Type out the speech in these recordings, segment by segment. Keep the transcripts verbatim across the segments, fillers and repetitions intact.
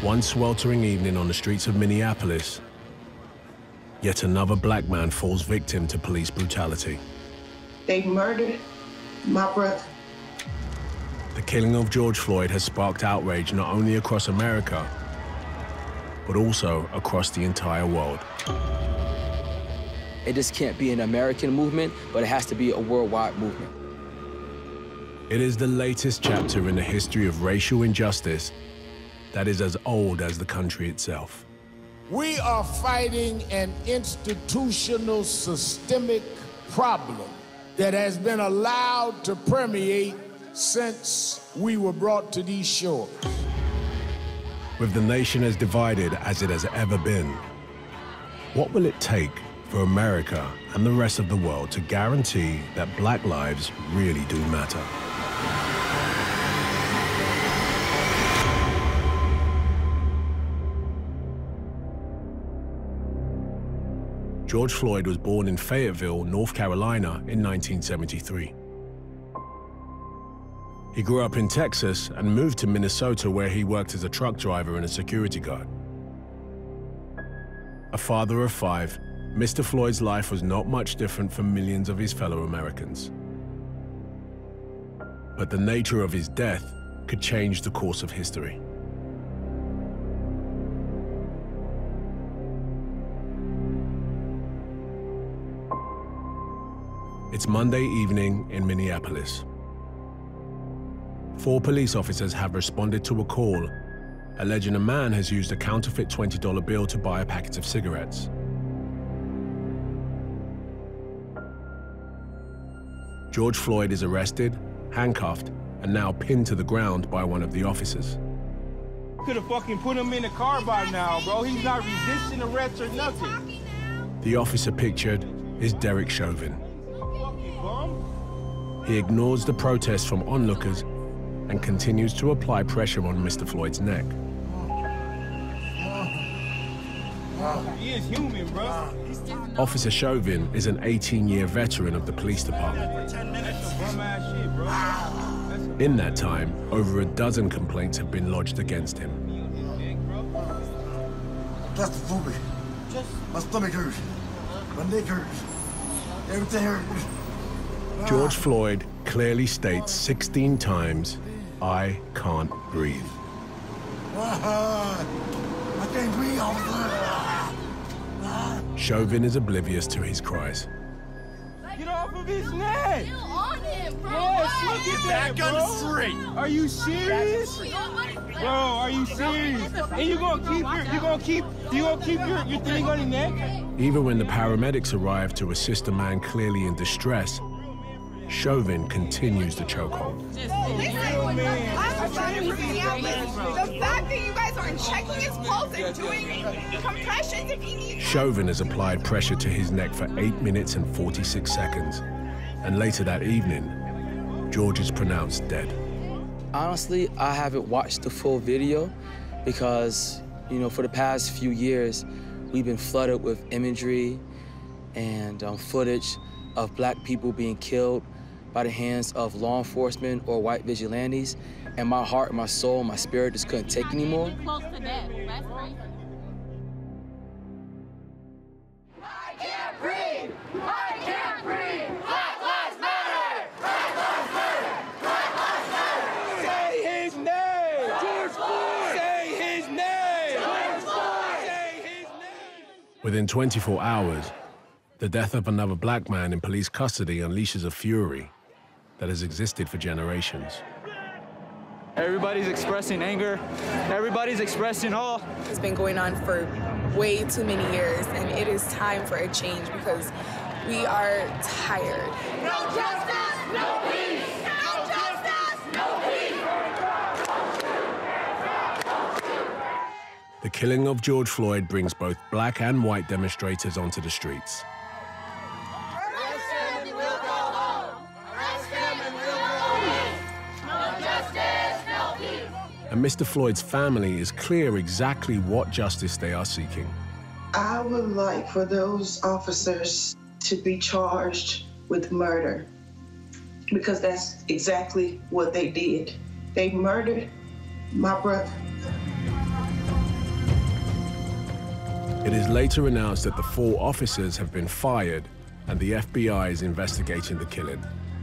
One sweltering evening on the streets of Minneapolis, yet another black man falls victim to police brutality. They murdered my brother. The killing of George Floyd has sparked outrage not only across America, but also across the entire world. It just can't be an American movement, but it has to be a worldwide movement. It is the latest chapter in the history of racial injustice that is as old as the country itself. We are fighting an institutional, systemic problem that has been allowed to permeate since we were brought to these shores. With the nation as divided as it has ever been, what will it take for America and the rest of the world to guarantee that black lives really do matter? George Floyd was born in Fayetteville, North Carolina in nineteen seventy-three. He grew up in Texas and moved to Minnesota, where he worked as a truck driver and a security guard. A father of five, Mister Floyd's life was not much different from millions of his fellow Americans. But the nature of his death could change the course of history. It's Monday evening in Minneapolis. Four police officers have responded to a call alleging a man has used a counterfeit twenty dollar bill to buy a packet of cigarettes. George Floyd is arrested, handcuffed, and now pinned to the ground by one of the officers. Could have fucking put him in the car by now, bro. He's not resisting arrest or nothing. The officer pictured is Derek Chauvin. He ignores the protest from onlookers and continues to apply pressure on Mister Floyd's neck. He is human, bro. Officer Chauvin is an eighteen year veteran of the police department. In that time, over a dozen complaints have been lodged against him. Claustrophobic. My stomach hurts. My neck hurts. Everything hurts. George Floyd clearly states sixteen times, "I can't breathe." I can't breathe, officer. Chauvin is oblivious to his cries. Get off of his neck! Still on him, bro. Yes, look at that, Back bro. on the street. Are you serious? Bro, are you serious? And you gonna keep your, you gonna keep, you gonna keep your, your thing on your neck? Even when the paramedics arrive to assist a man clearly in distress, Chauvin continues the chokehold. Listen, I'm trying to freak out. The fact that you guys aren't checking his pulse and doing compressions if he needs. Chauvin has applied pressure to his neck for eight minutes and forty-six seconds. And later that evening, George is pronounced dead. Honestly, I haven't watched the full video because, you know, for the past few years, we've been flooded with imagery and um, footage of black people being killed by the hands of law enforcement or white vigilantes, and my heart, my soul, my spirit just couldn't take anymore. Close to death. That's right. I can't breathe! I can't breathe! Black lives matter! Black lives matter! Black lives matter! Say his name! George Floyd! Say his name! George Floyd! Say his name! Within twenty-four hours, the death of another black man in police custody unleashes a fury that has existed for generations. Everybody's expressing anger. Everybody's expressing all. It's been going on for way too many years, and it is time for a change because we are tired. No justice, no peace! No justice, no peace! The killing of George Floyd brings both black and white demonstrators onto the streets. And Mister Floyd's family is clear exactly what justice they are seeking. I would like for those officers to be charged with murder because that's exactly what they did. They murdered my brother. It is later announced that the four officers have been fired and the F B I is investigating the killing.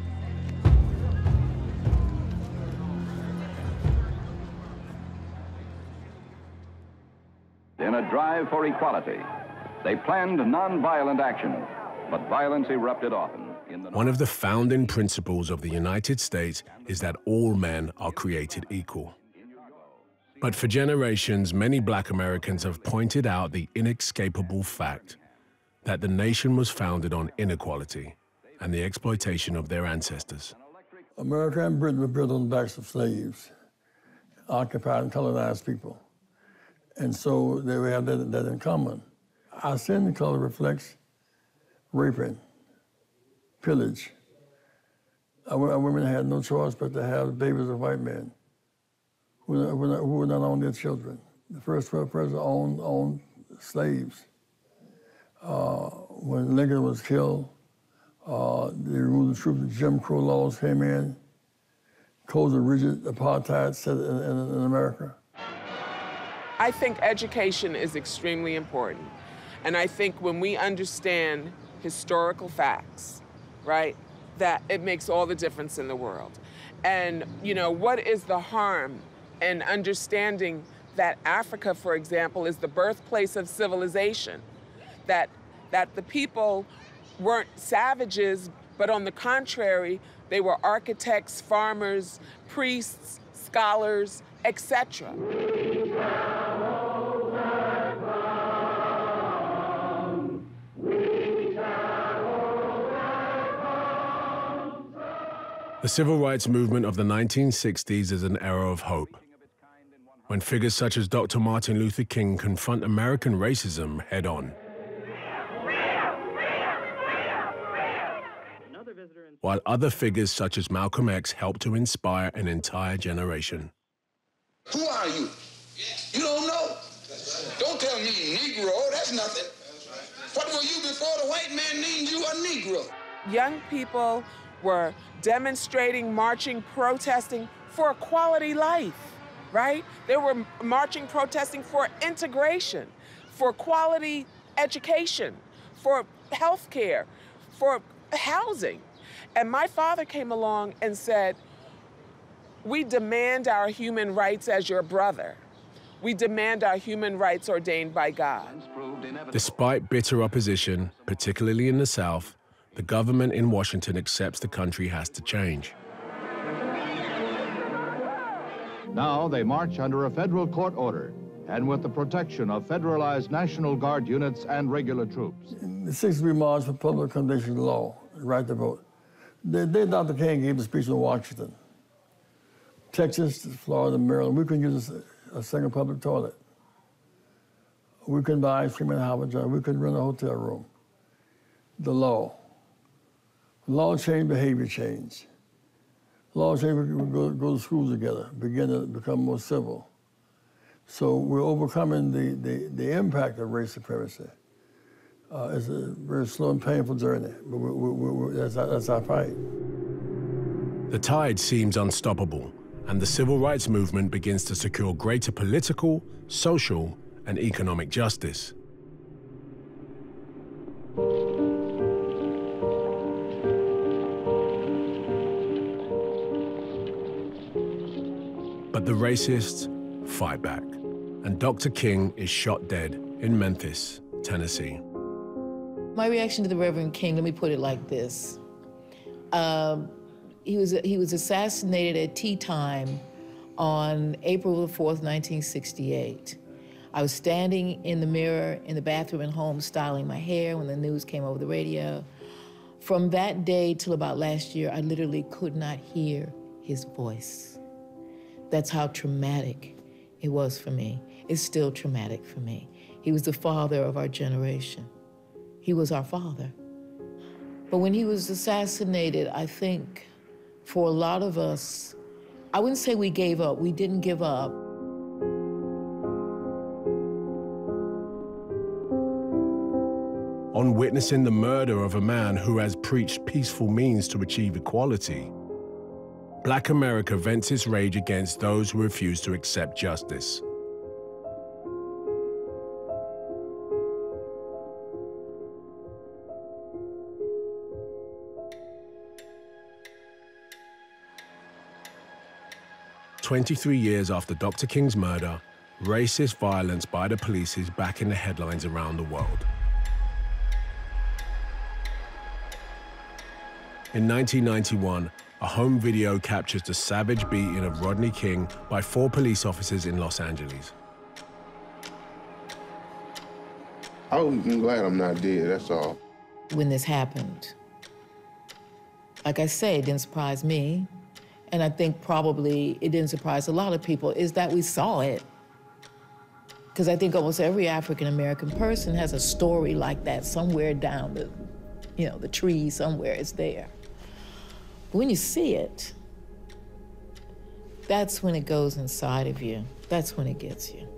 In a drive for equality, they planned nonviolent action, but violence erupted often. In the One of the founding principles of the United States is that all men are created equal. But for generations, many Black Americans have pointed out the inescapable fact that the nation was founded on inequality and the exploitation of their ancestors. America and Britain were built on the backs of slaves, occupied and colonized people. And so they have that, that in common. Our skin color reflects raping, pillage. Our, our women had no choice but to have babies of white men who were not, who were not own their children. The first president owned, owned slaves. Uh, when Lincoln was killed, uh, they removed the troops, the Jim Crow laws came in, codes of rigid apartheid set in, in, in America. I think education is extremely important. And I think when we understand historical facts, right, that it makes all the difference in the world. And, you know, what is the harm in understanding that Africa, for example, is the birthplace of civilization? That, that the people weren't savages, but on the contrary, they were architects, farmers, priests, scholars, et cetera. The civil rights movement of the nineteen sixties is an era of hope, when figures such as Doctor Martin Luther King confront American racism head-on. While other figures such as Malcolm X help to inspire an entire generation. Who are you? You don't know. Don't tell me Negro, that's nothing. What were you before the white man named you a Negro? Young people were demonstrating, marching, protesting for a quality life, right? They were marching, protesting for integration, for quality education, for health care, for housing. And my father came along and said, we demand our human rights as your brother. We demand our human rights ordained by God. Despite bitter opposition, particularly in the South, the government in Washington accepts the country has to change. Now they march under a federal court order and with the protection of federalized National Guard units and regular troops. In the sixties, we marched for public accommodation law, the right to vote. The day Doctor King gave the speech in Washington, Texas, Florida, Maryland, we couldn't use a, a single public toilet. We couldn't buy ice cream in Howard Johnson. We couldn't rent a hotel room. The law. Law change, behavior change. Law change, we could go, go to school together, begin to become more civil. So we're overcoming the, the, the impact of race supremacy. Uh, it's a very slow and painful journey, but we, we, we, that's, our, that's our fight. The tide seems unstoppable, and the civil rights movement begins to secure greater political, social, and economic justice. But the racists fight back, and Doctor King is shot dead in Memphis, Tennessee. My reaction to the Reverend King, let me put it like this. Um, he, was, he was assassinated at tea time on April the fourth, nineteen sixty-eight. I was standing in the mirror in the bathroom at home styling my hair when the news came over the radio. From that day till about last year, I literally could not hear his voice. That's how traumatic it was for me. It's still traumatic for me. He was the father of our generation. He was our father. But when he was assassinated, I think for a lot of us, I wouldn't say we gave up, we didn't give up. On witnessing the murder of a man who has preached peaceful means to achieve equality, Black America vents its rage against those who refuse to accept justice. twenty-three years after Doctor King's murder, racist violence by the police is back in the headlines around the world. In nineteen ninety-one, a home video captures the savage beating of Rodney King by four police officers in Los Angeles. I'm glad I'm not dead, that's all. When this happened, like I say, it didn't surprise me. And I think probably it didn't surprise a lot of people, is that we saw it. Because I think almost every African-American person has a story like that somewhere down the, you know, the tree somewhere, it's there. But when you see it, that's when it goes inside of you. That's when it gets you.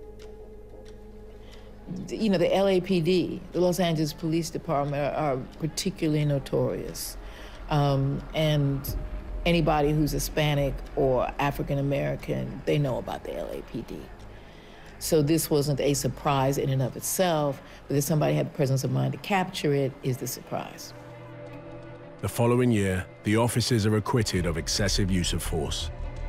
You know, the L A P D, the Los Angeles Police Department, are, are particularly notorious. Um, and anybody who's Hispanic or African-American, they know about the L A P D. So this wasn't a surprise in and of itself, but if somebody had the presence of mind to capture it, is the surprise. The following year, the officers are acquitted of excessive use of force.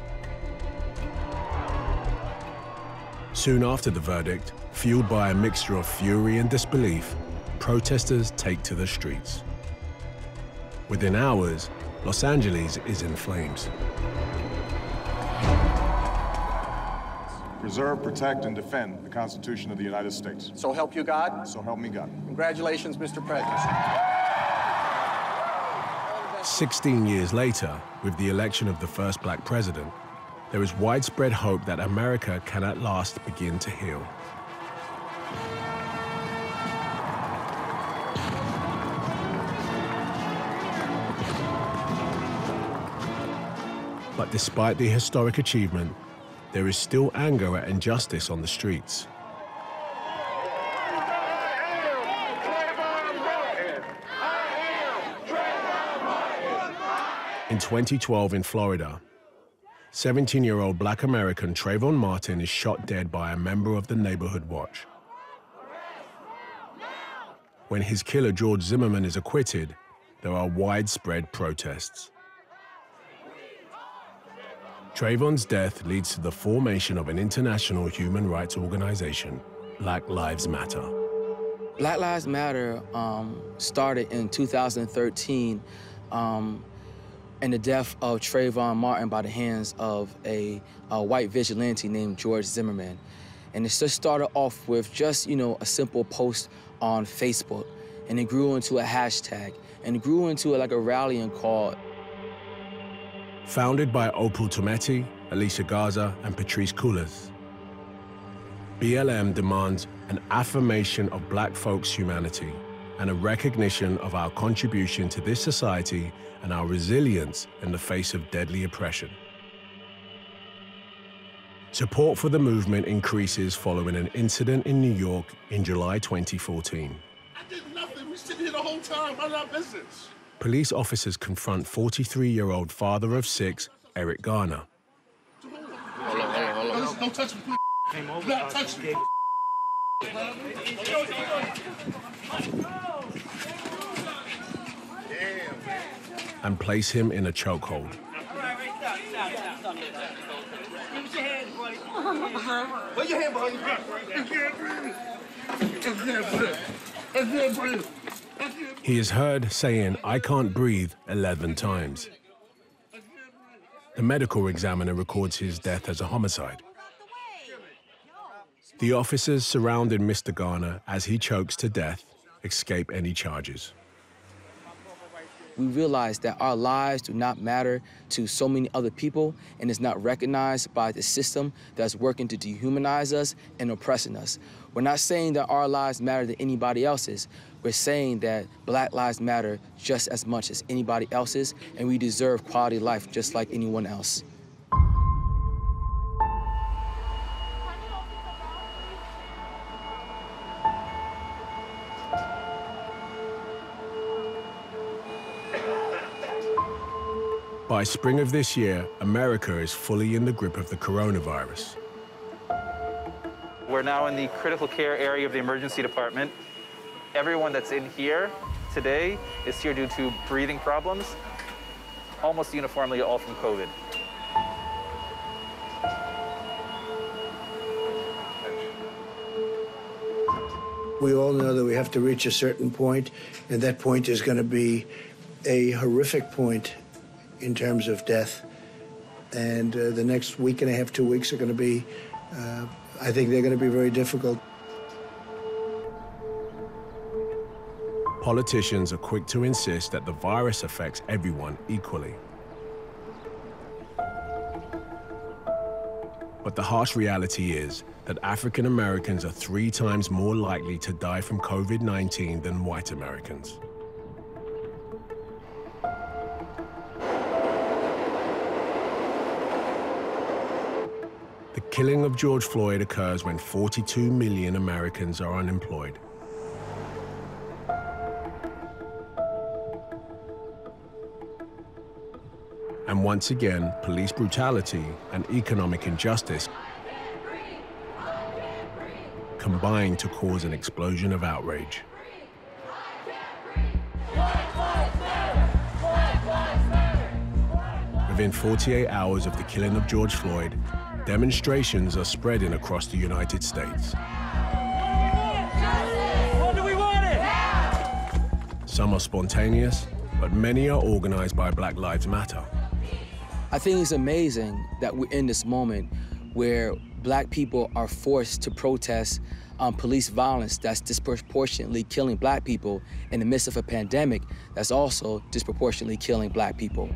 Soon after the verdict, fueled by a mixture of fury and disbelief, protesters take to the streets. Within hours, Los Angeles is in flames. Preserve, protect, and defend the Constitution of the United States. So help you God? So help me God. Congratulations, Mister President. Sixteen years later, with the election of the first black president, there is widespread hope that America can at last begin to heal. But despite the historic achievement, there is still anger at injustice on the streets. In twenty twelve in Florida, seventeen-year-old black American Trayvon Martin is shot dead by a member of the Neighborhood Watch. When his killer George Zimmerman is acquitted, there are widespread protests. Trayvon's death leads to the formation of an international human rights organization, Black Lives Matter. Black Lives Matter um, started in two thousand thirteen um, in the death of Trayvon Martin by the hands of a, a white vigilante named George Zimmerman. And it just started off with just, you know, a simple post on Facebook. And it grew into a hashtag. And it grew into like a rallying call. Founded by Opal Tometi, Alicia Garza, and Patrisse Cullors, B L M demands an affirmation of black folks' humanity and a recognition of our contribution to this society and our resilience in the face of deadly oppression. Support for the movement increases following an incident in New York in July twenty fourteen. I did nothing. We sitting here the whole time. Mind our business. Police officers confront forty-three-year-old father of six, Eric Garner. Hold on, hold on, hold on. Don't, don't touch me. Came over. Not touch me. And place him in a chokehold. Put your hand behind your back. I can't breathe. I can't breathe. I can't breathe. He is heard saying, "I can't breathe," eleven times. The medical examiner records his death as a homicide. The officers surrounding Mister Garner as he chokes to death escape any charges. We realize that our lives do not matter to so many other people, and it's not recognized by the system that's working to dehumanize us and oppressing us. We're not saying that our lives matter to anybody else's. We're saying that Black lives matter just as much as anybody else's, and we deserve quality life just like anyone else. By spring of this year, America is fully in the grip of the coronavirus. We're now in the critical care area of the emergency department. Everyone that's in here today is here due to breathing problems, almost uniformly all from COVID. We all know that we have to reach a certain point, and that point is going to be a horrific point in terms of death. And uh, the next week and a half, two weeks are going to be, uh, I think they're going to be very difficult. Politicians are quick to insist that the virus affects everyone equally. But the harsh reality is that African Americans are three times more likely to die from COVID nineteen than white Americans. The killing of George Floyd occurs when forty-two million Americans are unemployed. And once again, police brutality and economic injustice combine to cause an explosion of outrage. Within forty-eight hours of the killing of George Floyd, demonstrations are spreading across the United States. What do we want it? Some are spontaneous, but many are organized by Black Lives Matter. I think it's amazing that we're in this moment where black people are forced to protest um, police violence that's disproportionately killing black people in the midst of a pandemic that's also disproportionately killing black people.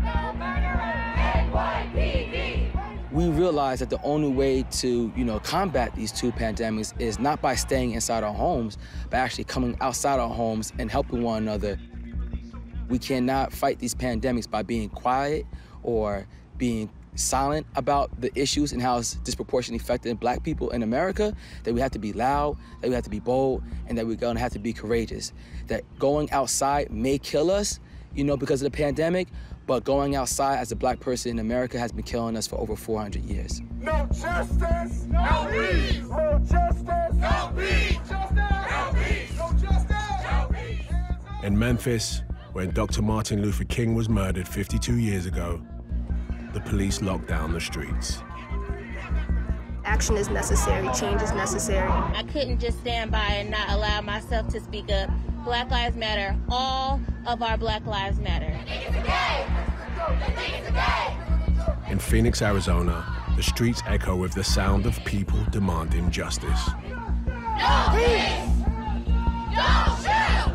We realize that the only way to, you know, combat these two pandemics is not by staying inside our homes, but actually coming outside our homes and helping one another. We cannot fight these pandemics by being quiet or being silent about the issues and how it's disproportionately affecting black people in America, that we have to be loud, that we have to be bold, and that we're gonna have to be courageous. That going outside may kill us, you know, because of the pandemic, but going outside as a black person in America has been killing us for over four hundred years. No justice, no peace. No justice, no peace. Justice, no peace. No justice, no peace. In Memphis, when Doctor Martin Luther King was murdered fifty-two years ago, the police locked down the streets. Action is necessary, change is necessary. I couldn't just stand by and not allow myself to speak up. Black Lives Matter. All of our Black Lives Matter. In Phoenix, Arizona, the streets echo with the sound of people demanding justice. No peace! No shield!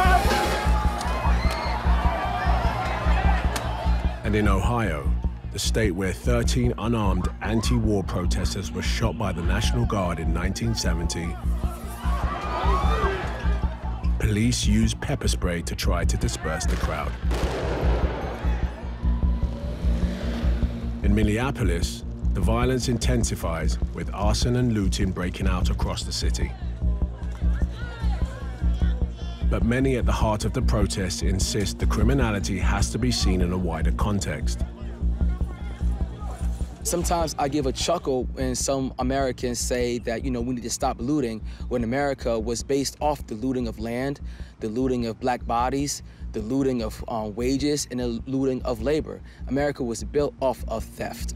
And in Ohio, the state where thirteen unarmed anti-war protesters were shot by the National Guard in nineteen seventy, police used pepper spray to try to disperse the crowd. In Minneapolis, the violence intensifies with arson and looting breaking out across the city. But many at the heart of the protests insist the criminality has to be seen in a wider context. Sometimes I give a chuckle when some Americans say that, you know, we need to stop looting, when America was based off the looting of land, the looting of black bodies, the looting of um, wages, and the looting of labor. America was built off of theft.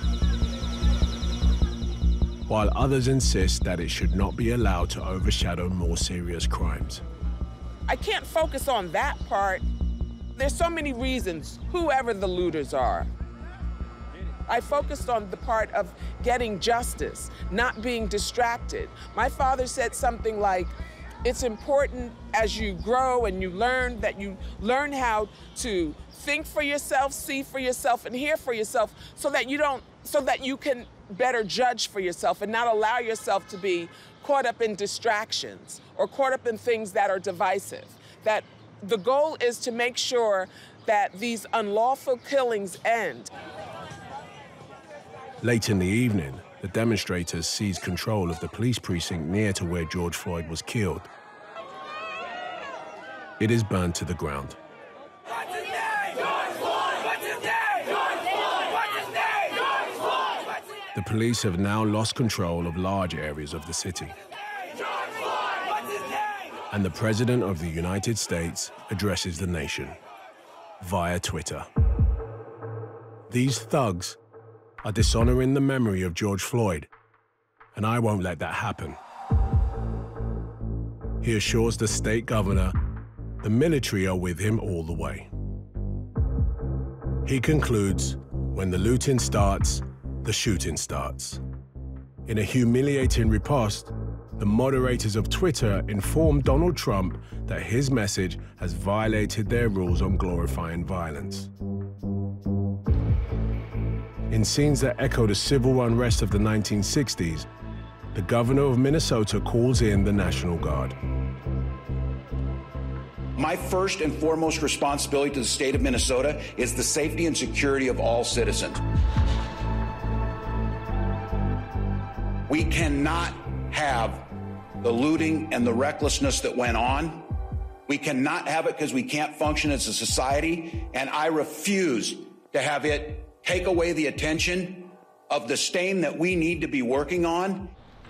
While others insist that it should not be allowed to overshadow more serious crimes. I can't focus on that part. There's so many reasons, whoever the looters are. I focused on the part of getting justice, not being distracted. My father said something like, it's important as you grow and you learn that you learn how to think for yourself, see for yourself, and hear for yourself so that you don't, so that you can better judge for yourself and not allow yourself to be caught up in distractions or caught up in things that are divisive. That the goal is to make sure that these unlawful killings end. Late in the evening, the demonstrators seized control of the police precinct near to where George Floyd was killed. It is burned to the ground. What's his name? George Floyd! What's his name? George Floyd! What's his name? George Floyd! What's his name? The police have now lost control of large areas of the city. George Floyd! What's his name? And the President of the United States addresses the nation via Twitter. These thugs are dishonoring the memory of George Floyd, and I won't let that happen. he assures the state governor the military are with him all the way. He concludes, when the looting starts, the shooting starts. In a humiliating riposte, the moderators of Twitter informed Donald Trump that his message has violated their rules on glorifying violence. In scenes that echo the civil unrest of the nineteen sixties, the governor of Minnesota calls in the National Guard. My first and foremost responsibility to the state of Minnesota is the safety and security of all citizens. We cannot have the looting and the recklessness that went on. We cannot have it because we can't function as a society, and I refuse to have it take away the attention of the stain that we need to be working on.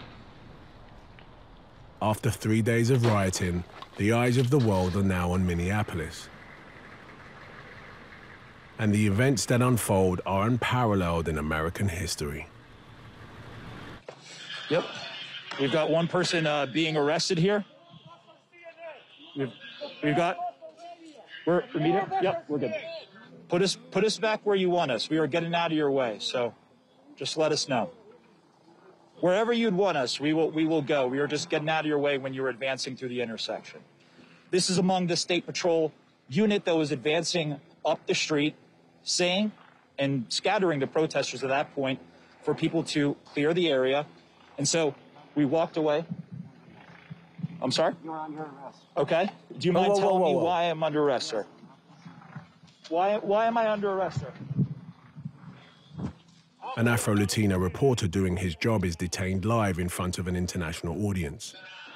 After three days of rioting, the eyes of the world are now on Minneapolis. And the events that unfold are unparalleled in American history. Yep. We've got one person uh, being arrested here. We've, we've got, we're, Ramita? Yep, we're good. Put us, put us back where you want us. We are getting out of your way, so just let us know. Wherever you'd want us, we will, we will go. We are just getting out of your way when you're advancing through the intersection. This is among the State Patrol unit that was advancing up the street, saying and scattering the protesters at that point for people to clear the area. And so we walked away. I'm sorry? You're under arrest. Okay. Do you Whoa, mind whoa, telling whoa, whoa, me whoa. why I'm under arrest, sir? Why, why am I under arrest, sir? An Afro-Latino reporter doing his job is detained live in front of an international audience.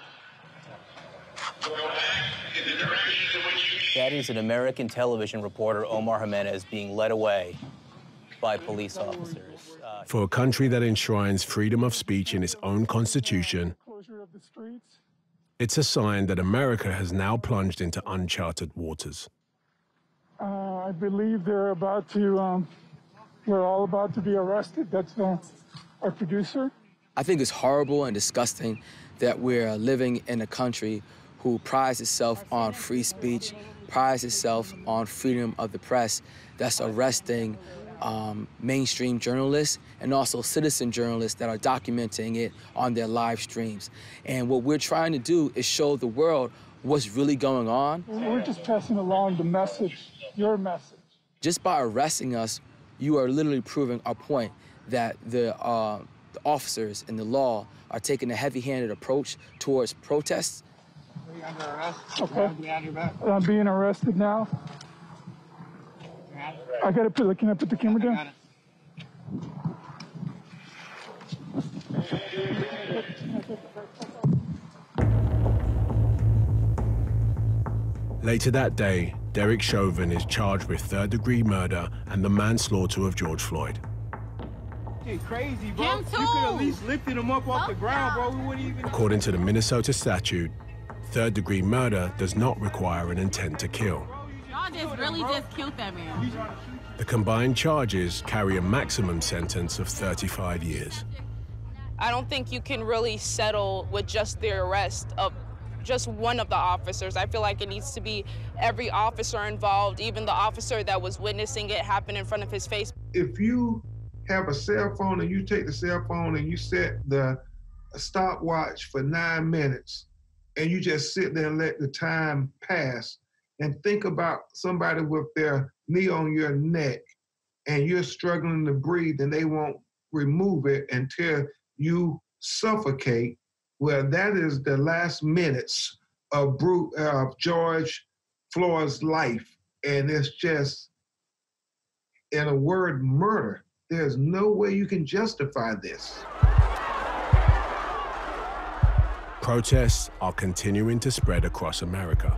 That is an American television reporter, Omar Jimenez, being led away by police officers. Uh, For a country that enshrines freedom of speech in its own constitution, it's a sign that America has now plunged into uncharted waters. Uh, I believe they're about to, um, we're all about to be arrested. That's uh, our producer. I think it's horrible and disgusting that we're living in a country who prides itself on free speech, prides itself on freedom of the press, that's arresting um, mainstream journalists and also citizen journalists that are documenting it on their live streams. And what we're trying to do is show the world what's really going on. We're just passing along the message, your message. Just by arresting us, you are literally proving our point that the, uh, the officers and the law are taking a heavy-handed approach towards protests. Are you under arrest? Okay. Behind your back. I'm being arrested now. I gotta put, can I put the camera down? Later that day, Derek Chauvin is charged with third-degree murder and the manslaughter of George Floyd. Shit crazy, bro. You could at least lifted him up off the ground, bro. We wouldn't even... According to the Minnesota statute, third-degree murder does not require an intent to kill. Y'all just really just killed that man. The combined charges carry a maximum sentence of thirty-five years. I don't think you can really settle with just the arrest of just one of the officers. I feel like it needs to be every officer involved, even the officer that was witnessing it happen in front of his face. If you have a cell phone and you take the cell phone and you set the stopwatch for nine minutes and you just sit there and let the time pass and think about somebody with their knee on your neck and you're struggling to breathe and they won't remove it until you suffocate, well, that is the last minutes of, Bruce, uh, George Floyd's life. And it's just, in a word, murder. There's no way you can justify this. Protests are continuing to spread across America.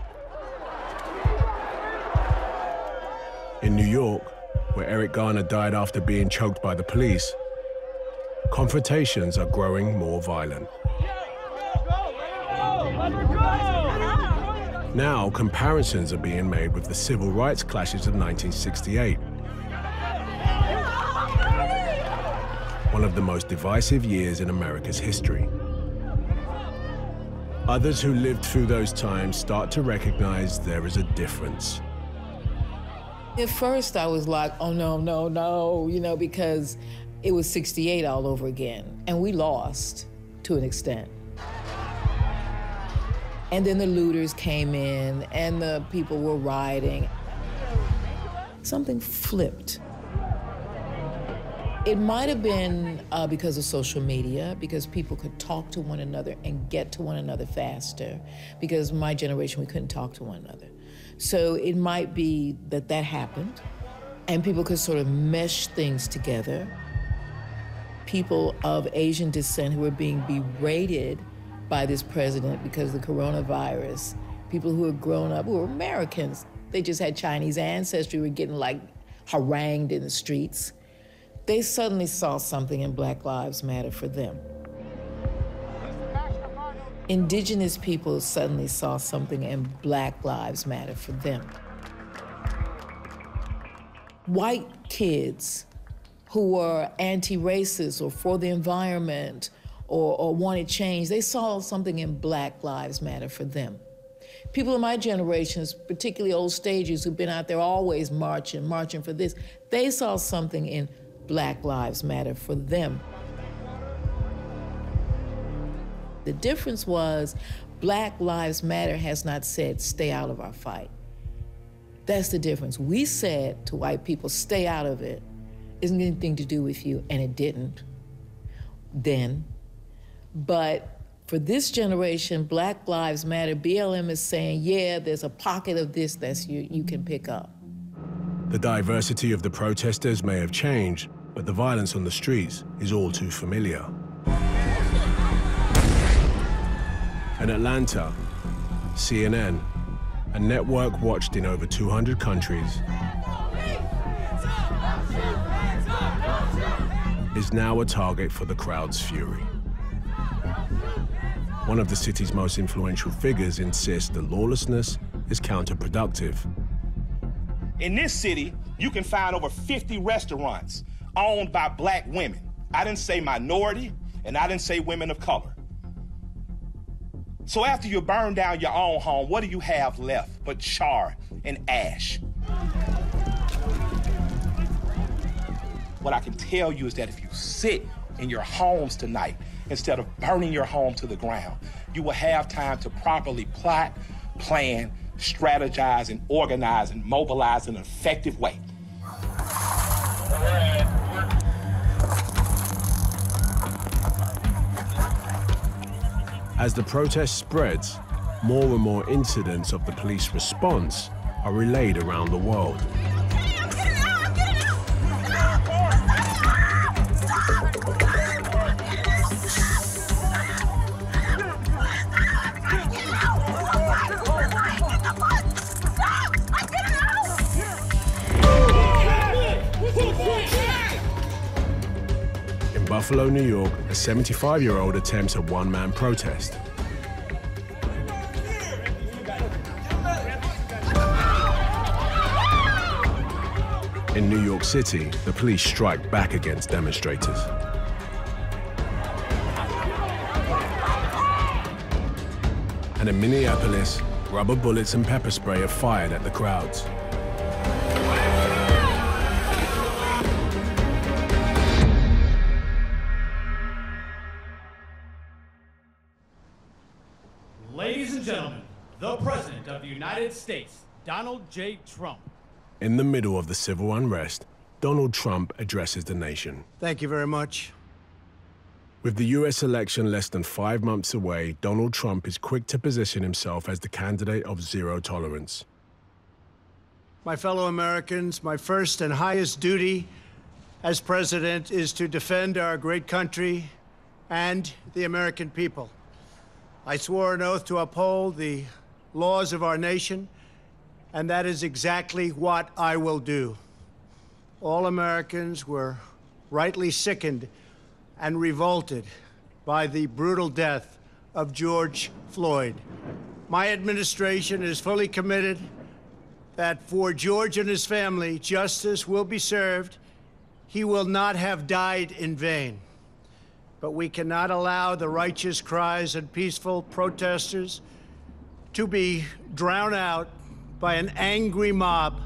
In New York, where Eric Garner died after being choked by the police, confrontations are growing more violent. Now, comparisons are being made with the civil rights clashes of nineteen sixty-eight. One of the most divisive years in America's history. Others who lived through those times start to recognize there is a difference. At first, I was like, oh, no, no, no, you know, because it was sixty-eight all over again, and we lost to an extent. And then the looters came in, and the people were rioting. Something flipped. It might have been uh, because of social media, because people could talk to one another and get to one another faster, because my generation, we couldn't talk to one another. So it might be that that happened, and people could sort of mesh things together. People of Asian descent who were being berated by this president because of the coronavirus, people who had grown up, who were Americans, they just had Chinese ancestry, were getting like harangued in the streets. They suddenly saw something in Black Lives Matter for them. Indigenous people suddenly saw something in Black Lives Matter for them. White kids who were anti-racist or for the environment or, or wanted change, they saw something in Black Lives Matter for them. People of my generations, particularly old stagers who've been out there always marching, marching for this, they saw something in Black Lives Matter for them. The difference was Black Lives Matter has not said, stay out of our fight. That's the difference. We said to white people, stay out of it. Isn't anything to do with you, and it didn't then. But for this generation, Black Lives Matter, B L M is saying, yeah, there's a pocket of this that you, you can pick up. The diversity of the protesters may have changed, but the violence on the streets is all too familiar. In Atlanta, C N N, a network watched in over two hundred countries, is now a target for the crowd's fury. One of the city's most influential figures insists that lawlessness is counterproductive. In this city, you can find over fifty restaurants owned by Black women. I didn't say minority, and I didn't say women of color. So after you burn down your own home, what do you have left but char and ash? What I can tell you is that if you sit in your homes tonight, instead of burning your home to the ground, you will have time to properly plot, plan, strategize, and organize and mobilize in an effective way. As the protest spreads, more and more incidents of the police response are relayed around the world. In Buffalo, New York, a seventy-five-year-old attempts a one-man protest. In New York City, the police strike back against demonstrators. And in Minneapolis, rubber bullets and pepper spray are fired at the crowds. Ladies and gentlemen, the President of the United States, Donald J. Trump. In the middle of the civil unrest, Donald Trump addresses the nation. Thank you very much. With the U S election less than five months away, Donald Trump is quick to position himself as the candidate of zero tolerance. My fellow Americans, my first and highest duty as president is to defend our great country and the American people. I swore an oath to uphold the laws of our nation, and that is exactly what I will do. All Americans were rightly sickened and revolted by the brutal death of George Floyd. My administration is fully committed that for George and his family, justice will be served. He will not have died in vain. but we cannot allow the righteous cries and peaceful protesters to be drowned out by an angry mob.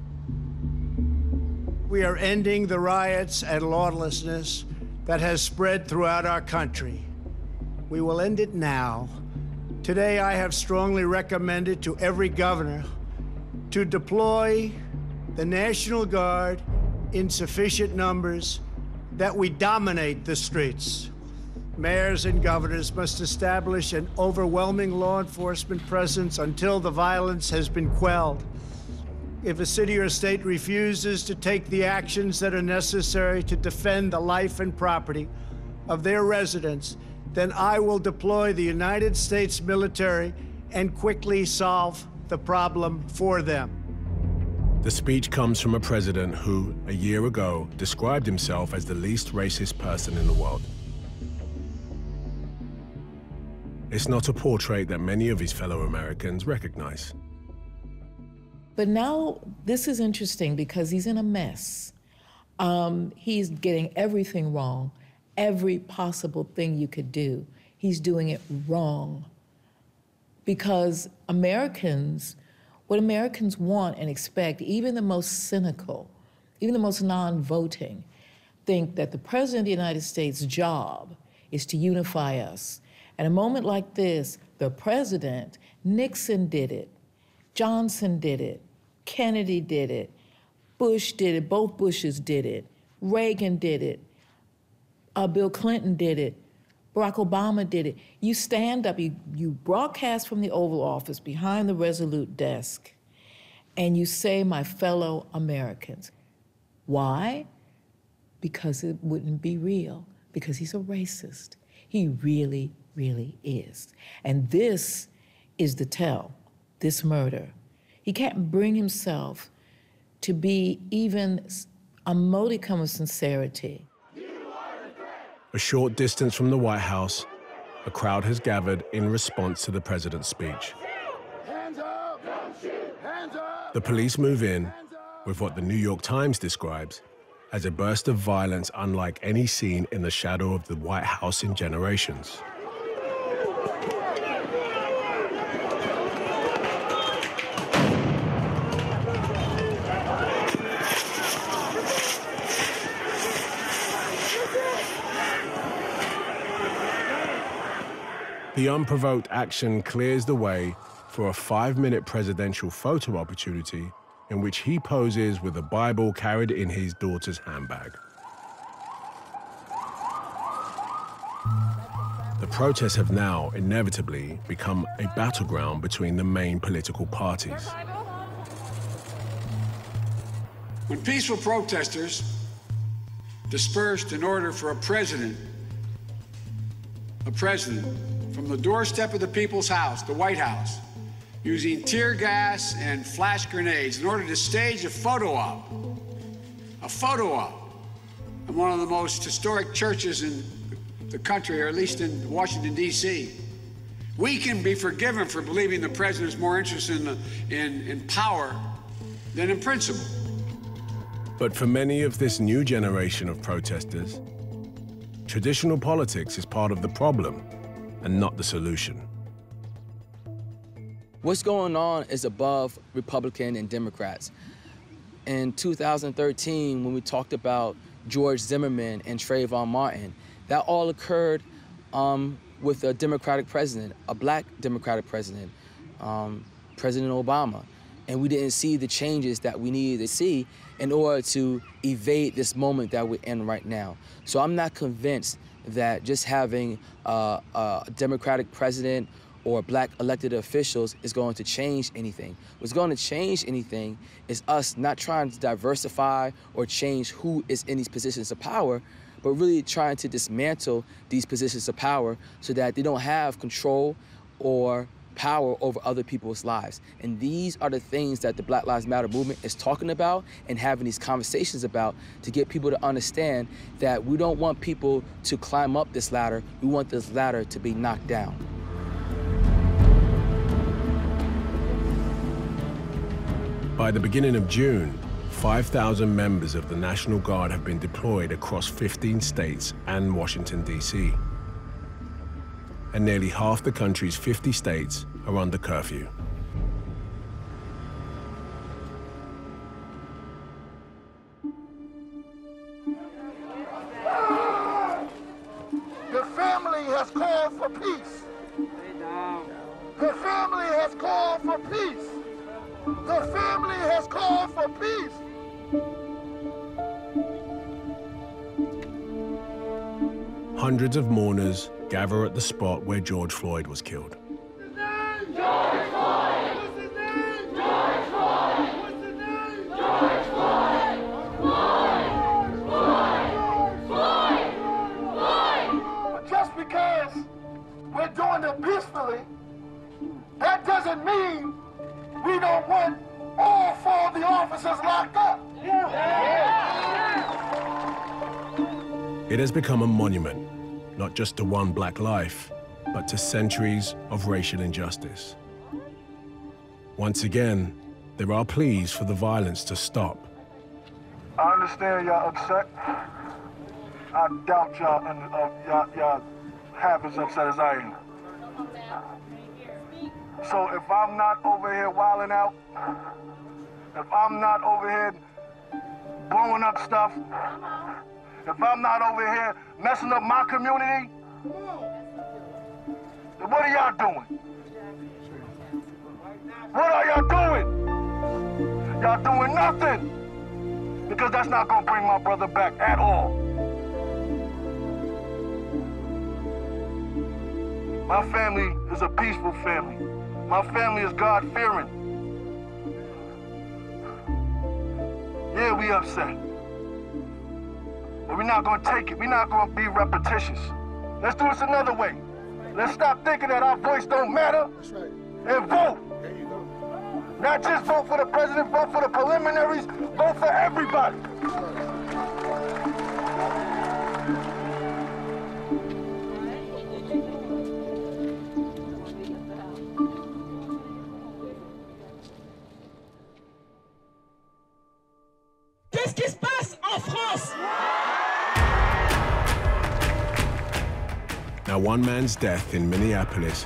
We are ending the riots and lawlessness that has spread throughout our country. We will end it now. Today, I have strongly recommended to every governor to deploy the National Guard in sufficient numbers that we dominate the streets. Mayors and governors must establish an overwhelming law enforcement presence until the violence has been quelled. If a city or state refuses to take the actions that are necessary to defend the life and property of their residents, then I will deploy the United States military and quickly solve the problem for them. The speech comes from a president who, a year ago, described himself as the least racist person in the world. It's not a portrait that many of his fellow Americans recognize. But now this is interesting because he's in a mess. Um, he's getting everything wrong, every possible thing you could do. He's doing it wrong. Because Americans, what Americans want and expect, even the most cynical, even the most non-voting, think that the President of the United States' job is to unify us. At a moment like this, the President, Nixon did it, Johnson did it, Kennedy did it, Bush did it, both Bushes did it, Reagan did it, uh, Bill Clinton did it, Barack Obama did it. You stand up, you, you broadcast from the Oval Office behind the Resolute desk, and you say, my fellow Americans. Why? Because it wouldn't be real, because he's a racist. He really, really is. And this is the tell, this murder. He can't bring himself to be even a modicum of sincerity. A short distance from the White House, a crowd has gathered in response to the president's speech. Hands up! Don't shoot! Hands up! The police move in with what the New York Times describes as a burst of violence unlike any seen in the shadow of the White House in generations. The unprovoked action clears the way for a five-minute presidential photo opportunity in which he poses with a Bible carried in his daughter's handbag. The protests have now inevitably become a battleground between the main political parties. When peaceful protesters dispersed in order for a president, a president, from the doorstep of the people's house, the White House, using tear gas and flash grenades in order to stage a photo op, a photo op in one of the most historic churches in the country, or at least in Washington, D C We can be forgiven for believing the president is more interested in, the, in, in power than in principle. But for many of this new generation of protesters, traditional politics is part of the problem and not the solution. What's going on is above Republican and Democrats. In two thousand thirteen, when we talked about George Zimmerman and Trayvon Martin, that all occurred um, with a Democratic president, a black Democratic president, um, President Obama. And we didn't see the changes that we needed to see in order to evade this moment that we're in right now. So I'm not convinced that just having uh, a Democratic president or black elected officials is going to change anything. What's going to change anything is us not trying to diversify or change who is in these positions of power, but really trying to dismantle these positions of power so that they don't have control or power over other people's lives. And these are the things that the Black Lives Matter movement is talking about and having these conversations about, to get people to understand that we don't want people to climb up this ladder, we want this ladder to be knocked down. By the beginning of June, five thousand members of the National Guard have been deployed across fifteen states and Washington, D C And nearly half the country's fifty states are under curfew. The family has called for peace. The family has called for peace. The family has called for peace. Hundreds of mourners gather at the spot where George Floyd was killed. George Floyd! What's his name? George Floyd! What's his name? George Floyd! Floyd! Floyd! Floyd! Floyd! But just because we're doing it peacefully, that doesn't mean we don't want all four of the officers locked up. It has become a monument, not just to one black life, but to centuries of racial injustice. Once again, there are pleas for the violence to stop. I understand y'all upset. I doubt y'all and uh, y'all, y'all half as upset as I am. So if I'm not over here wilding out, if I'm not over here blowing up stuff, if I'm not over here messing up my community, then what are y'all doing? What are y'all doing? Y'all doing nothing, because that's not gonna bring my brother back at all. My family is a peaceful family. My family is God-fearing. Yeah, we upset. But we're not gonna take it. We're not gonna be repetitious. Let's do this another way. Let's stop thinking that our voice don't matter. That's right. And vote. There you go. Not just vote for the president, vote for the preliminaries, vote for everybody. Qu'est-ce qui se passe en France? Now, one man's death in Minneapolis,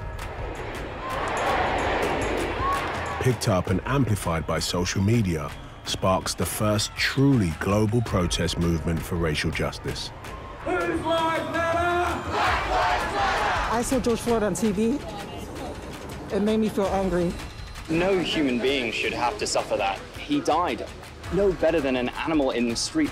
picked up and amplified by social media, sparks the first truly global protest movement for racial justice. Whose lives matter? Black lives matter! I saw George Floyd on T V. It made me feel angry. No human being should have to suffer that. He died no better than an animal in the street.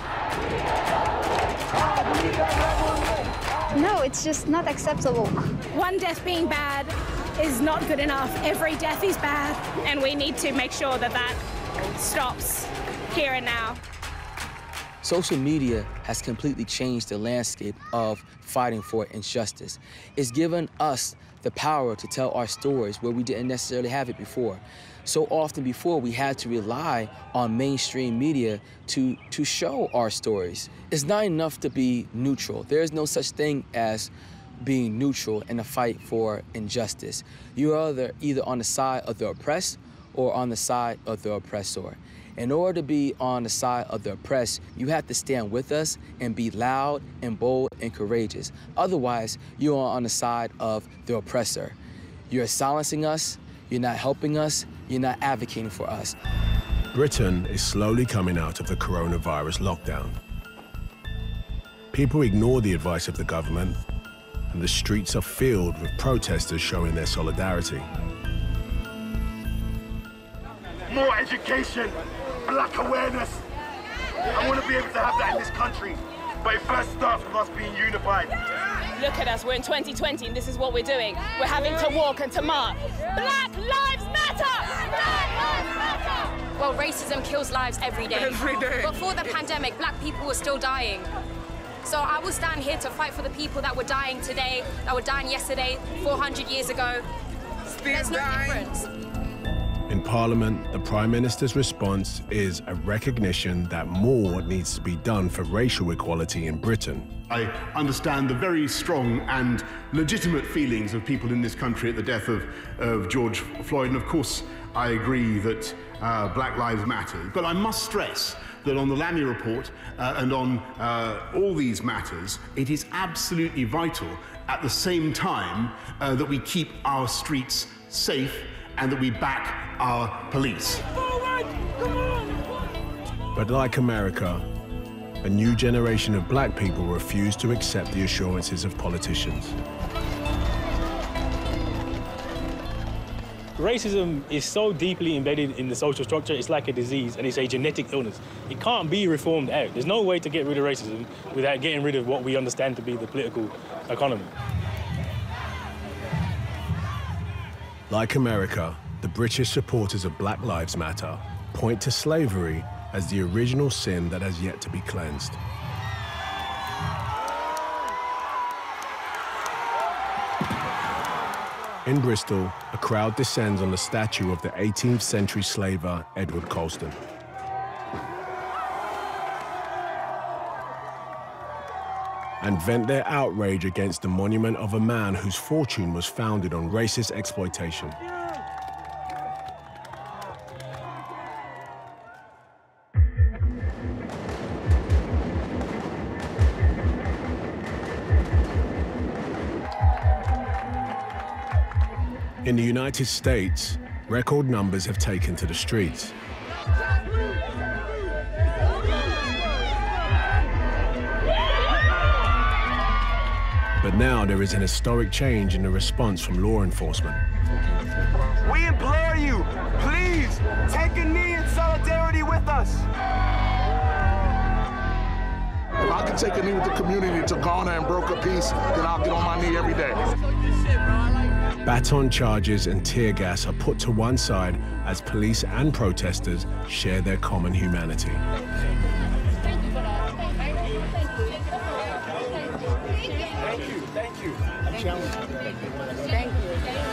No, it's just not acceptable. One death being bad is not good enough. Every death is bad, and we need to make sure that that stops here and now. Social media has completely changed the landscape of fighting for injustice. It's given us the power to tell our stories where we didn't necessarily have it before. So often before, we had to rely on mainstream media to, to show our stories. It's not enough to be neutral. There is no such thing as being neutral in a fight for injustice. You are either, either on the side of the oppressed or on the side of the oppressor. In order to be on the side of the oppressed, you have to stand with us and be loud and bold and courageous. Otherwise, you are on the side of the oppressor. You're silencing us, you're not helping us, you're not advocating for us. Britain is slowly coming out of the coronavirus lockdown. People ignore the advice of the government, and the streets are filled with protesters showing their solidarity. More education, black awareness. I want to be able to have that in this country, but it first starts with us being unified. Look at us, we're in twenty twenty and this is what we're doing. We're having to walk and to march. Black lives matter! Black lives matter! Well, racism kills lives every day. Every day. Before the pandemic, black people were still dying. So I will stand here to fight for the people that were dying today, that were dying yesterday, four hundred years ago. Still There's no dying. difference. In Parliament, the Prime Minister's response is a recognition that more needs to be done for racial equality in Britain. I understand the very strong and legitimate feelings of people in this country at the death of, of George Floyd, and of course I agree that uh, Black Lives Matter. But I must stress that on the Lammy Report uh, and on uh, all these matters, it is absolutely vital at the same time uh, that we keep our streets safe and that we back our police. But like America, a new generation of black people refuse to accept the assurances of politicians. Racism is so deeply embedded in the social structure, it's like a disease, and it's a genetic illness. It can't be reformed out. There's no way to get rid of racism without getting rid of what we understand to be the political economy. Like America, the British supporters of Black Lives Matter point to slavery as the original sin that has yet to be cleansed. In Bristol, a crowd descends on the statue of the eighteenth century slaver Edward Colston. And vent their outrage against the monument of a man whose fortune was founded on racist exploitation. In the United States, record numbers have taken to the streets. But now there is an historic change in the response from law enforcement. We implore you, please, take a knee in solidarity with us. If I can take a knee with the community to garner and broker peace, then I'll get on my knee every day. Baton charges and tear gas are put to one side as police and protesters share their common humanity. Thank you for that. Thank you. Thank you. Thank you. I'm challenged. Thank you.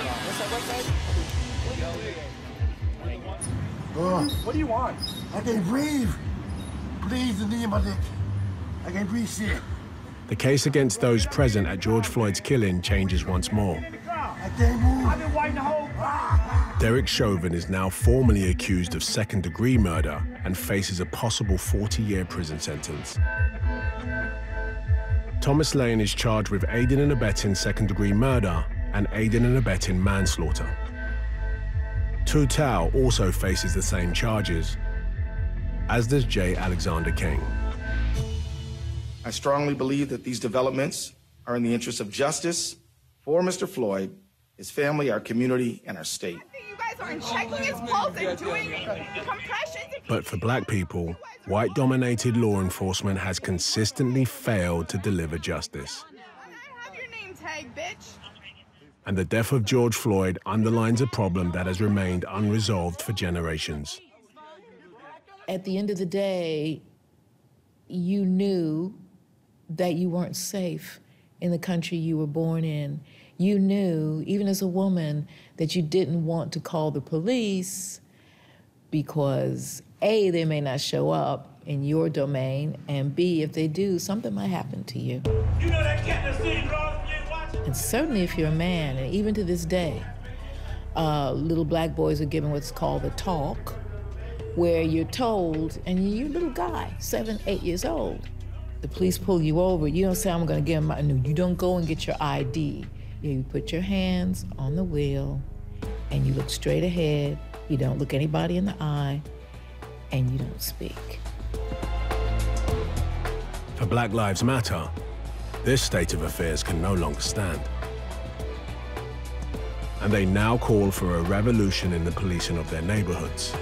Uh, What do you want? I can't breathe. Please, the knee in my neck. I can't breathe shit. The case against those present at George Floyd's killing changes once more. I can't move. I've been waiting the whole time. Derek Chauvin is now formally accused of second-degree murder and faces a possible forty-year prison sentence. Thomas Lane is charged with aiding and abetting second-degree murder and aiding and abetting manslaughter. Tou Thao also faces the same charges, as does J. Alexander King. I strongly believe that these developments are in the interest of justice for Mister Floyd, his family, our community, and our state. You guys aren't checking his pulse and doing compressions. But for black people, white-dominated law enforcement has consistently failed to deliver justice. Have your name tag, bitch. And the death of George Floyd underlines a problem that has remained unresolved for generations. At the end of the day, you knew that you weren't safe in the country you were born in. You knew, even as a woman, that you didn't want to call the police because A, they may not show up in your domain, and B, if they do, something might happen to you. You know that cat that's sitting wrong, you ain't watching. And certainly if you're a man, and even to this day, uh, little black boys are given what's called the talk, where you're told, and you're a little guy, seven, eight years old, the police pull you over, you don't say, I'm gonna give them my, no, you don't go and get your I D. You put your hands on the wheel, and you look straight ahead, you don't look anybody in the eye, and you don't speak. For Black Lives Matter, this state of affairs can no longer stand. And they now call for a revolution in the policing of their neighborhoods.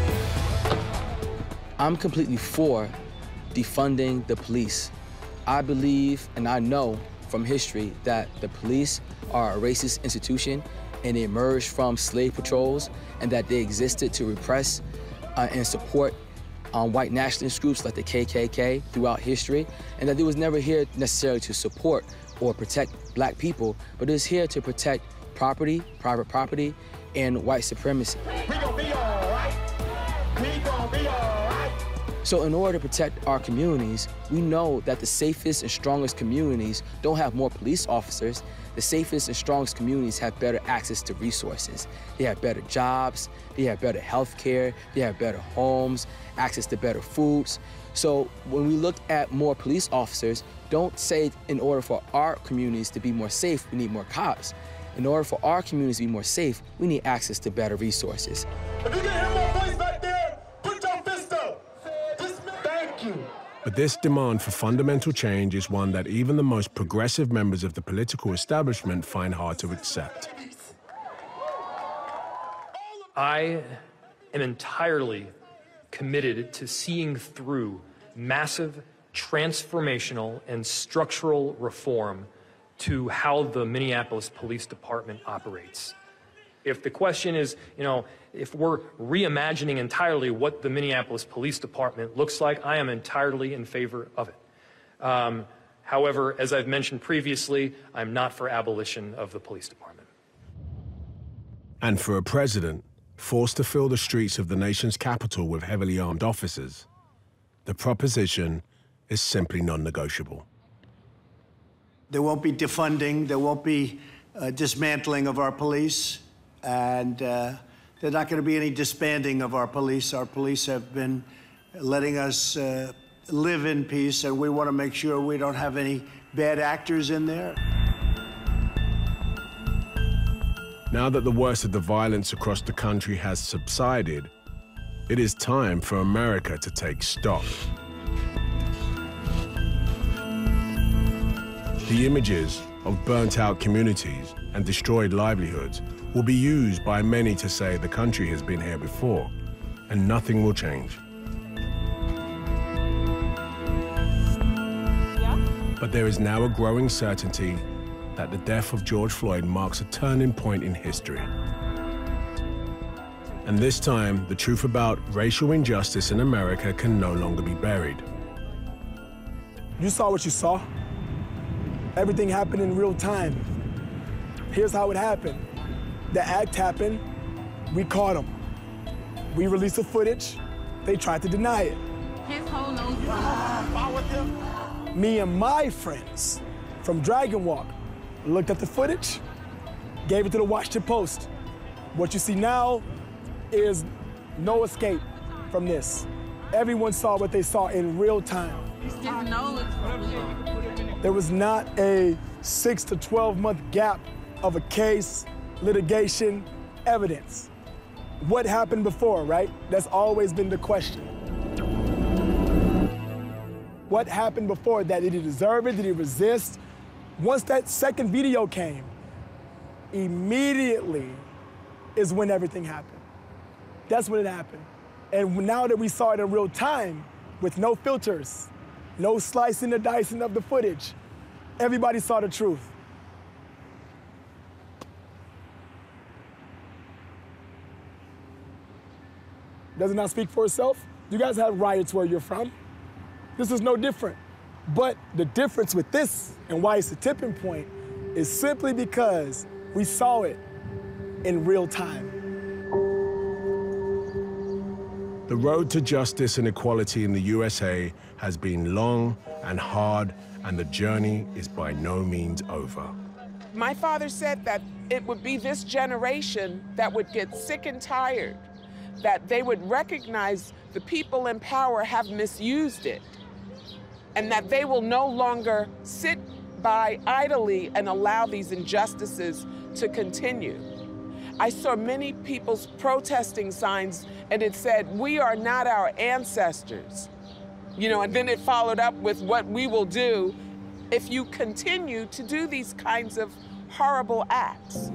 I'm completely for defunding the police. I believe and I know from history that the police are a racist institution and they emerged from slave patrols and that they existed to repress uh, and support um, white nationalist groups like the K K K throughout history, and that they was never here necessarily to support or protect black people, but it was here to protect property, private property, and white supremacy. We gonna be all right. We gonna be all right. So in order to protect our communities, we know that the safest and strongest communities don't have more police officers. The safest and strongest communities have better access to resources. They have better jobs, they have better health care, they have better homes, access to better foods. So when we look at more police officers, don't say in order for our communities to be more safe, we need more cops. In order for our communities to be more safe, we need access to better resources. If you can hear my voice back there, put your fist up. Thank you. But this demand for fundamental change is one that even the most progressive members of the political establishment find hard to accept. I am entirely committed to seeing through massive transformational and structural reform to how the Minneapolis Police Department operates. If the question is, you know, if we're reimagining entirely what the Minneapolis Police Department looks like, I am entirely in favor of it. Um, however, as I've mentioned previously, I'm not for abolition of the police department. And for a president forced to fill the streets of the nation's capital with heavily armed officers, the proposition is simply non-negotiable. There won't be defunding, there won't be uh, dismantling of our police, and uh, there's not going to be any disbanding of our police. Our police have been letting us uh, live in peace, and we want to make sure we don't have any bad actors in there. Now that the worst of the violence across the country has subsided, it is time for America to take stock. The images of burnt-out communities and destroyed livelihoods will be used by many to say the country has been here before, and nothing will change. Yeah. But there is now a growing certainty that the death of George Floyd marks a turning point in history. And this time, the truth about racial injustice in America can no longer be buried. You saw what you saw. Everything happened in real time. Here's how it happened. The act happened, we caught them. We released the footage, they tried to deny it. His whole nose. Me and my friends from Dragon Walk looked at the footage, gave it to the Washington Post. What you see now is no escape from this. Everyone saw what they saw in real time. There was not a six to twelve month gap of a case, litigation, evidence. What happened before, right? That's always been the question. What happened before that? Did he deserve it? Did he resist? Once that second video came, immediately is when everything happened. That's when it happened. And now that we saw it in real time, with no filters, no slicing or dicing of the footage, everybody saw the truth. Does it not speak for itself? You guys have riots where you're from. This is no different. But the difference with this and why it's a tipping point is simply because we saw it in real time. The road to justice and equality in the U S A has been long and hard, and the journey is by no means over. My father said that it would be this generation that would get sick and tired, that they would recognize the people in power have misused it, and that they will no longer sit by idly and allow these injustices to continue. I saw many people's protesting signs, and it said, "We are not our ancestors." You know, and then it followed up with what we will do if you continue to do these kinds of horrible acts.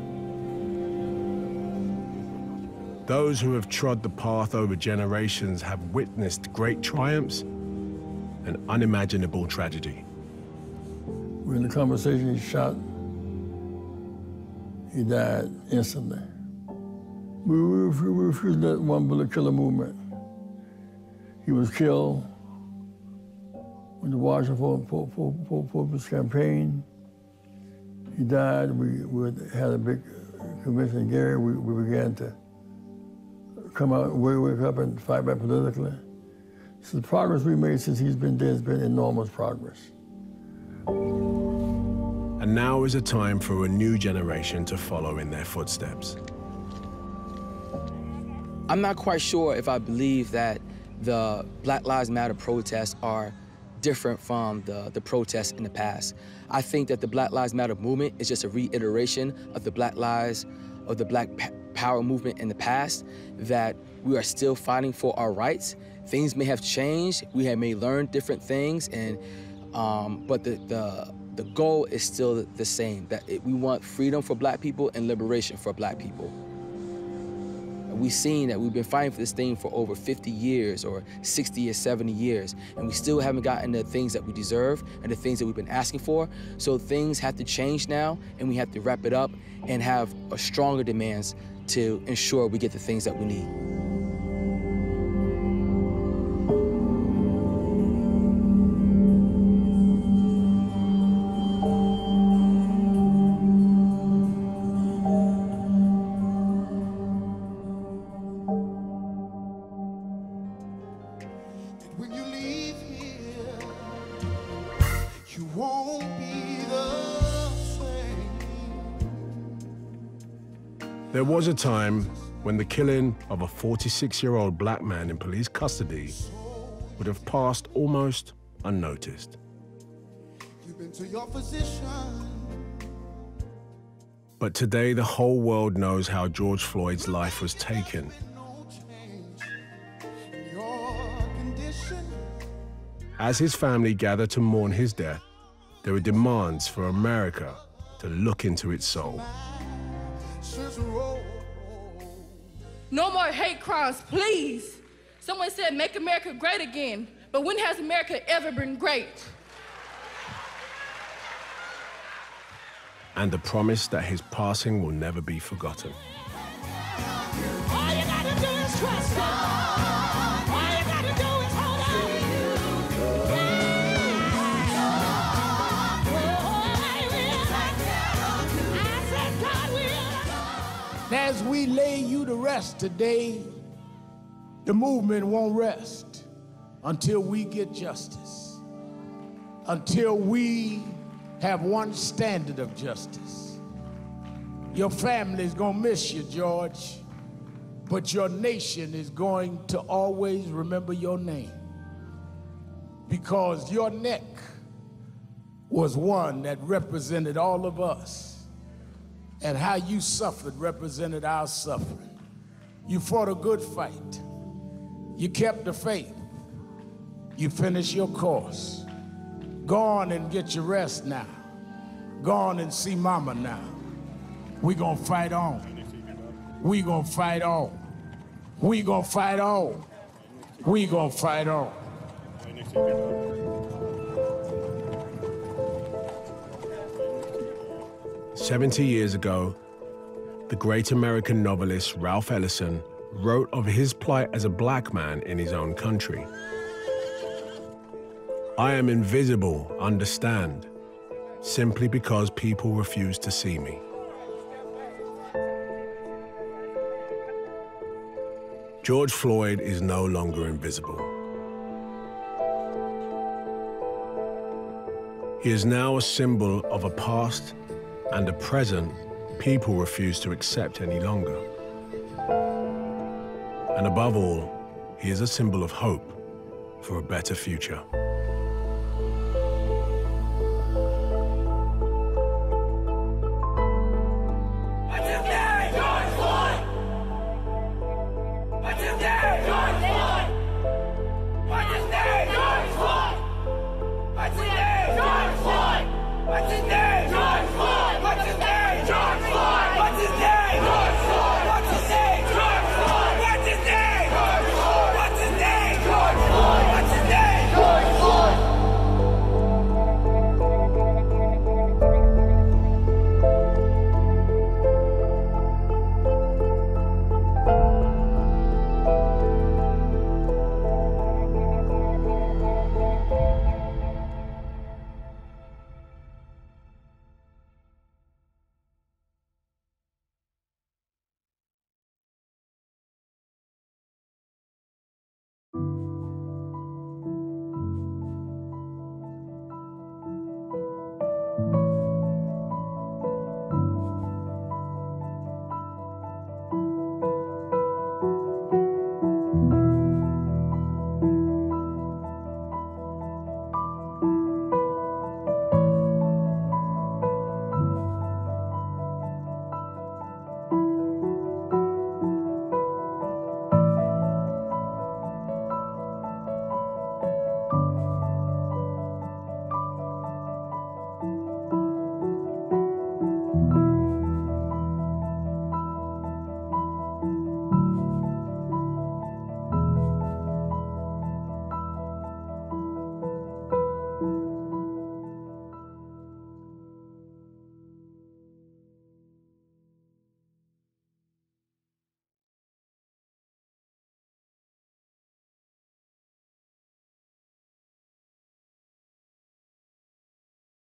Those who have trod the path over generations have witnessed great triumphs and unimaginable tragedy. We're in the conversation, he shot. He died instantly. We refused that one bullet killer movement. He was killed when the Washington for, for, for, for his campaign. He died. We, we had a big convention in Gary. We, we began to come out, wake, wake up and fight back politically. So the progress we made since he's been dead has been enormous progress. And now is a time for a new generation to follow in their footsteps. I'm not quite sure if I believe that the Black Lives Matter protests are different from the, the protests in the past. I think that the Black Lives Matter movement is just a reiteration of the Black Lives, of the Black Power movement in the past, that we are still fighting for our rights. Things may have changed, we have may learn different things, and um, but the, the, the goal is still the same, that it, we want freedom for Black people and liberation for Black people. We've seen that we've been fighting for this thing for over fifty years or sixty or seventy years, and we still haven't gotten the things that we deserve and the things that we've been asking for. So things have to change now, and we have to wrap it up and have a stronger demands to ensure we get the things that we need. There was a time when the killing of a forty-six-year-old black man in police custody would have passed almost unnoticed. You've been to your physician. But today, the whole world knows how George Floyd's life was taken. As his family gathered to mourn his death, there were demands for America to look into its soul. No more hate crimes, please. Someone said, make America great again. But when has America ever been great? And the promise that his passing will never be forgotten. All you gotta do is trust God. All you gotta do is hold on. I said God will. As we lay you to rest today, the movement won't rest until we get justice, until we have one standard of justice. Your family's gonna miss you, George, but your nation is going to always remember your name, because your neck was one that represented all of us, and how you suffered represented our suffering. You fought a good fight. You kept the faith. You finished your course. Go on and get your rest now. Go on and see mama now. We gonna fight on. We gonna fight on. We gonna fight on. We gonna fight on. Seventy years ago, the great American novelist Ralph Ellison wrote of his plight as a black man in his own country. I am invisible, understand, simply because people refuse to see me. George Floyd is no longer invisible. He is now a symbol of a past and a present people refuse to accept any longer. And above all, he is a symbol of hope for a better future.